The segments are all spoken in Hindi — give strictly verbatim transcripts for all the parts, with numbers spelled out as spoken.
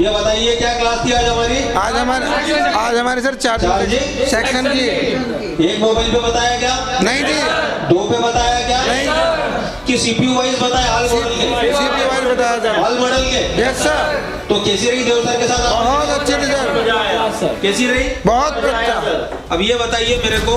ये बताइए क्या क्लास थी आज हमारी? आज हमारे आज हमारे सर चार्जिंग सेक्शन की। एक मोबाइल पे बताया क्या? नहीं जी। दो पे बताया क्या? नहीं। कि सीपीयू वाइज बताया? हाल मॉडल के सीपीयू वाइज बताया सर। हाल मॉडल के? Yes sir. तो कैसी रही देव सर के साथ? बहुत अच्छी थी सर। कैसी रही? बहुत अच्छा। अब ये बताइए मेरे को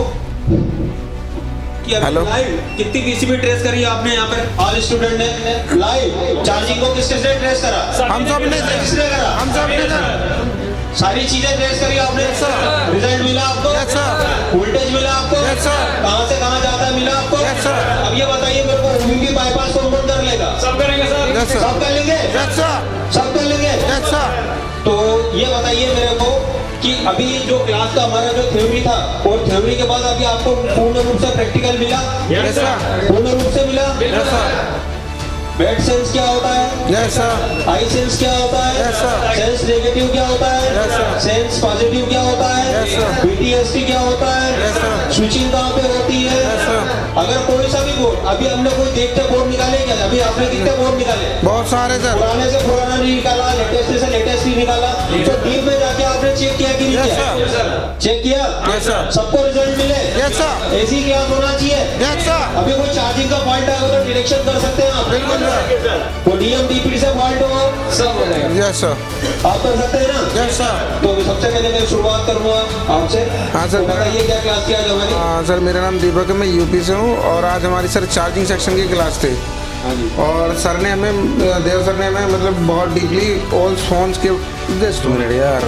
कि अभी लाइव कितनी पीसीबी ट्रेस करी आपने यहाँ पर? ऑल स्टूडेंट ने लाइव चार्जिंग को किस किसने ट्रेस करा? हम सब ने। किसने करा? हम सब ने सर। सारी चीजें ट्रेस करी आपने? रिजल्ट मिला आपको? Yes sir. वोल्टेज मिला आपको? Yes sir. कहाँ से कहाँ जाता है मिला आपको? Yes sir. अब ये बताइए मेरे को, ओबीपी बाईपास कौन कौन कर लेगा? सब करेंगे सर। Yes sir. सब कर लेंगे? Yes sir. सब कर लेंगे? Yes sir. तो ये बताइए मेरे को कि अभी जो क्लास का हमारा जो थ्योरी था और थ्योरी के बाद अभी आपको पूर्ण रूप से प्रैक्टिकल मिला? Yes sir. पूर्ण रूप से मिला? Yes sir. बेड सेंस क्या होता है? Yes sir. आई सेंस क्या होता है? Yes sir. सेंस नेगेटिव क्या होता है? Yes sir. सेंस पॉजिटिव क्या होता है? Yes sir. बीटीएसटी क्या होता है? Yes sir. स्विचिंग कहाँ पे होती है? Yes sir. अगर कोई सा भी बोर्ड, अभी हमने कोई देखते बोर्ड निकाले क्या? अभी आपने कितने बोर्ड निकाले? बहुत सारे सर। पुराने से पुराना नहीं निकाला, लेटेस्ट से लेटेस्ट नहीं निकाला, तो डीप में जाके आपने चेक किया कि नहीं किया? चेक किया? Yes sir. सबको रिजल्ट मिले? Yes sir. ऐसी क्या होना चाहिए? Yes sir. अभी कोई चार्जिंग का फॉल्ट है तो डिटेक्शन कर सकते हैं आप? बिल्कुल सर। वो डीएमडीपी से फॉल्ट हो सब हो जाएगा। Yes sir. आप कर सकते हैं ना? Yes sir. तो सबसे पहले मैं शुरुआत करूंगा आपसे। हाँ सर। तो बताइए क्या क्लास थी आज हमारी? हाँ सर, मेरा नाम दीपक है, मैं यूपी से हूँ और आज हमारी सर चार्जिंग सेक्शन की क्लास थी। हाँ जी। और सर ने हमें देव सर ने हमें मतलब बहुत डीपली ऑल फोन्स के जस्ट मिनट यार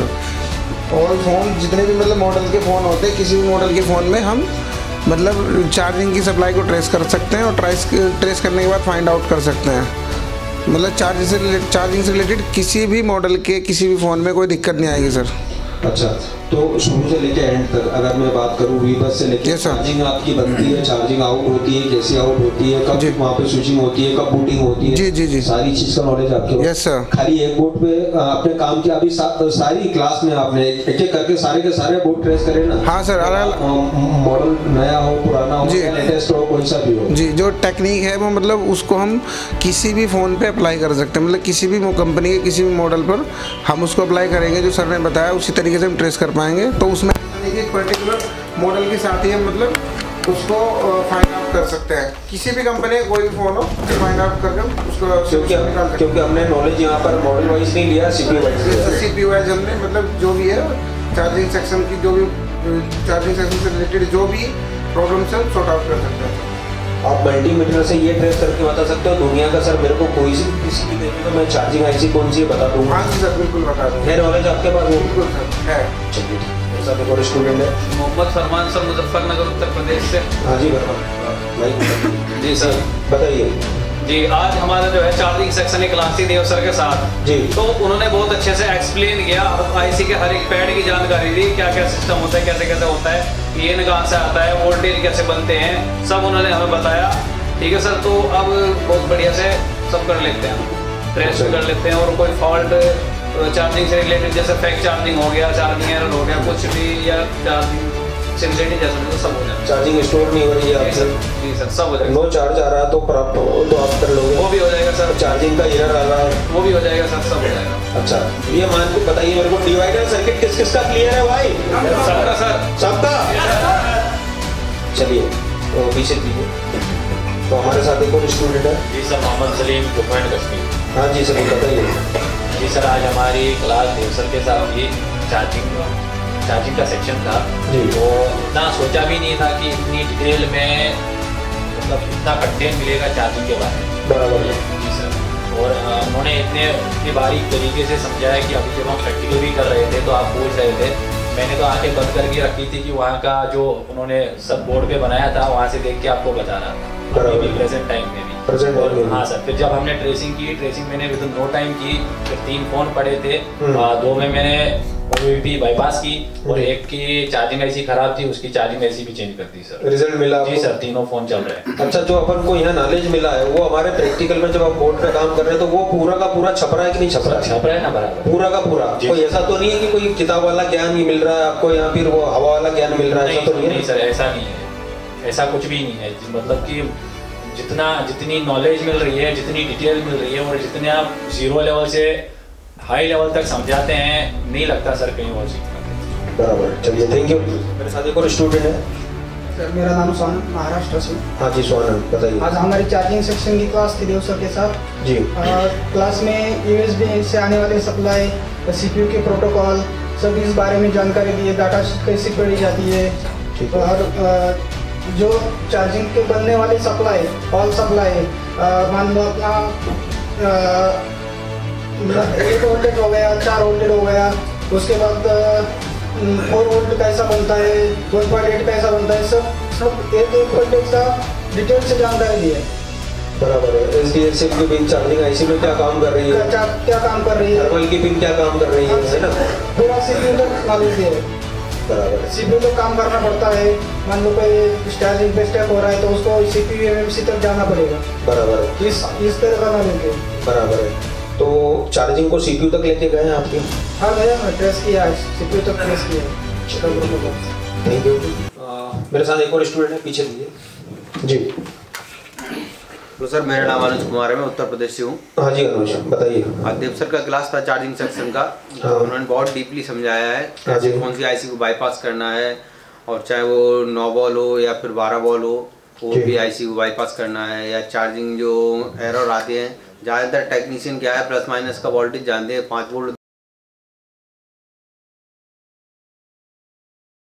ऑल फोन जितने भी मतलब मॉडल के फ़ोन होते हैं, किसी भी मॉडल के फ़ोन में हम मतलब चार्जिंग की सप्लाई को ट्रेस कर सकते हैं और ट्रेस ट्रेस करने के बाद फाइंड आउट कर सकते हैं। मतलब चार्जिंग से रिलेटेड चार्जिंग से रिलेटेड किसी भी मॉडल के किसी भी फ़ोन में कोई दिक्कत नहीं आएगी सर। अच्छा, तो शुरू से लेके एंड तक अगर मैं बात करूँ वी बस से लेके चार्जिंग आपकी बनती है, चार्जिंग आउट होती है, कैसे आउट होती है, कब वहाँ पे स्विचिंग होती है, कब बूटिंग होती है, जी जी जी सारी चीज का नॉलेज आपके पास? Yes sir. खाली एक बोर्ड पे आपने काम किया? अभी सा, सारी क्लास में आपने एक एक करके सारे के सारे बोर्ड ट्रेस करे ना? हाँ सर। अलग मॉडल नया हो, पुराना हो, लेटेस्ट हो, कोई सा भी हो जी, जो टेक्निक है वो मतलब उसको हम किसी भी फ़ोन पे अप्लाई कर सकते हैं। मतलब किसी भी कंपनी के किसी भी मॉडल पर हम उसको अप्लाई करेंगे, जो सर ने बताया उसी तरीके से हम ट्रेस कर पाएंगे। तो उसमें एक पर्टिकुलर मॉडल के साथ ही हम मतलब उसको फाइंड आउट कर सकते हैं। किसी भी कंपनी का कोई भी फ़ोन हो फाइंड आउट करके उसको क्योंकि क्योंकि हमने नॉलेज यहाँ पर मॉडल वाइज नहीं लिया, सीपीयू वाइज सीपीयू वाइज हमने मतलब जो भी है चार्जिंग सेक्शन की जो भी चार्जिंग सेक्शन से रिलेटेड जो भी प्रॉब्लम्स है सॉर्ट आउट कर सकते हैं। आप मल्टीमीटर से ये ट्रेस करके बता सकते हो दुनिया का? सर मेरे को कोई सी किसी की देखे तो मैं चार्जिंग आईसी कौन सी बता दूंगा? हाँ जी सर, बिल्कुल बता दूँगा। है नॉलेज आपके पास? बिल्कुल सर है। चलिए ठीक है। सर एक और स्टूडेंट है मोहम्मद फरमान सर, मुजफ्फरनगर उत्तर प्रदेश से। हाँ जी भाई। जी सर बताइए जी। आज हमारा जो है चार्जिंग सेक्शन की क्लास थी देव सर के साथ जी। तो उन्होंने बहुत अच्छे से एक्सप्लेन किया, आईसी के हर एक पैड की जानकारी दी, क्या क्या सिस्टम होता है, कैसे कैसे होता है, ये कहाँ से आता है, वोल्टेज कैसे बनते हैं, सब उन्होंने हमें बताया। ठीक है सर, तो अब बहुत बढ़िया से सब कर लेते हैं, ट्रेस कर लेते हैं। और कोई फॉल्ट चार्जिंग से रिलेटेड जैसे फेक चार्जिंग हो गया, चार्जिंग एरर हो गया, कुछ भी या चार्जिंग से रिलेटेड जैसे तो सब हो जाएगा। चार्जिंग स्टोर नहीं हो रही है आपसे? जी सर, सब हो जाएगा। नो चार्ज आ रहा है तो प्राप्त हो तो आप कर लोगे? वो भी हो जाएगा सर। चार्जिंग का एरर आ रहा है वो भी हो जाएगा सर, सब हो जाएगा। अच्छा, ये मान के बताइए मेरे को डिवाइडर सर्किट किस किस का क्लियर है भाई? सबका सर। सबका? चलिए तो पीछे दीजिए। तो हमारे साथ एक और स्टूडेंट है। जी सर, मोहम्मद सलीम जम्मू एंड कश्मीर। हाँ जी सर, बताइए। जी सर, आज हमारी क्लास देव सर के साथ ही चार्जिंग चार्जिंग का सेक्शन था। जी। तो इतना सोचा भी नहीं था कि इतनी डिटेल में मतलब इतना कंटेंट मिलेगा चार्जिंग के बारे में। बराबर है। जी सर, और उन्होंने इतने इतने बारीक तरीके से समझाया कि अभी जब हम प्रैक्टिकल भी कर रहे थे तो आप पूछ रहे थे, मैंने तो आंखें बंद करके रखी थी कि वहाँ का जो उन्होंने सब बोर्ड पे बनाया था वहाँ से देख के आपको बता रहा था, अभी भी प्रेजेंट टाइम में भी। प्रेजेंट और हाँ सर, फिर जब हमने ट्रेसिंग की, ट्रेसिंग मैंने विद नो टाइम की, फिर तीन फोन पड़े थे, आ, दो में मैंने ओबीपी बाईपास की और एक की चार्जिंग आईसी खराब थी, उसकी चार्जिंग आईसी भी चेंज कर दी सर। रिजल्ट मिला? जी सर, तीनों फोन चल रहे हैं। अच्छा, जो अपन को यहाँ नॉलेज मिला है वो हमारे प्रैक्टिकल में जब आप बोर्ड पे काम कर रहे हैं तो वो पूरा का पूरा छप रहा है कि नहीं छप रहा है? छप रहा है ना बराबर, पूरा का पूरा। कोई ऐसा तो नहीं है कि कोई किताब वाला ज्ञान ही मिल रहा है आपको या फिर वो हवा वाला ज्ञान मिल रहा है? ऐसा तो नहीं है? नहीं सर, ऐसा नहीं है, ऐसा कुछ भी नहीं है। मतलब कि जितना जितनी नॉलेज मिल रही है, जितनी डिटेल मिल रही है और जितने आप जीरो लेवल से हाई लेवल तक समझाते हैं, नहीं लगता सर कहीं और सीख पाते। बराबर, चलिए थैंक यू। मेरे साथ एक और स्टूडेंट है। सर मेरा नाम सोनम, महाराष्ट्र से। हाँ जी सोनम, बताइए। आज हमारी चार्जिंग सेक्शन की क्लास थी देव सर के साथ जी। आ, क्लास में यूएसबी से आने वाले सप्लाई, सीपीयू के प्रोटोकॉल, सब इस बारे में जानकारी दी है। डाटा शीट कैसे पढ़ी जाती है और आ, जो चार्जिंग के बनने वाले सप्लाई, ऑल सप्लाई, मान लो अपना एक वोल्टेज हो गया, चार वोल्टेज हो गया, उसके बाद फोर वोल्ट कैसा बनता है, वन पॉइंट एट कैसा बनता है, सब सब एक एक वोल्टेज का डिटेल से जानकारी दी है। बराबर है। एस डी एस की पिन चार्जिंग आईसी में क्या काम कर रही है, क्या क्या काम कर रही है, थर्मल की पिन क्या काम कर रही है, है ना। पूरा सीपीयू तक नॉलेज दिया है। बराबर है। सीपीयू तो काम करना पड़ता है। मान लो कोई चार्जिंग पे स्टेप हो रहा है तो उसको सीपीयू एमएमसी तक जाना पड़ेगा। बराबर है। इस इस तरह का नॉलेज है। बराबर है। तो चार्जिंग को सीपीयू तक लेके गए हैं आपके? हाँ गया, मैं ट्रेस किया है, सीपीयू तक ट्रेस किया है। Thank you. मेरे साथ एक और स्टूडेंट है, पीछे दीजिए जी। तो सर मेरा नाम अनुज कुमार है, मैं उत्तर प्रदेश से हूँ। हाँ जी अनुज, बताइए। आज देव सर का क्लास था चार्जिंग सेक्शन का। हाँ। उन्होंने बहुत डीपली समझाया है हाँ जी। कौन सी आईसी को बाईपास करना है, और चाहे वो नौ बॉल हो या फिर बारह बॉल हो, वो भी आईसी को बाईपास करना है, या चार्जिंग जो एरर आते हैं, ज़्यादातर टेक्नीशियन क्या है प्लस माइनस का वोल्टेज जानते हैं, पाँच वोल्ट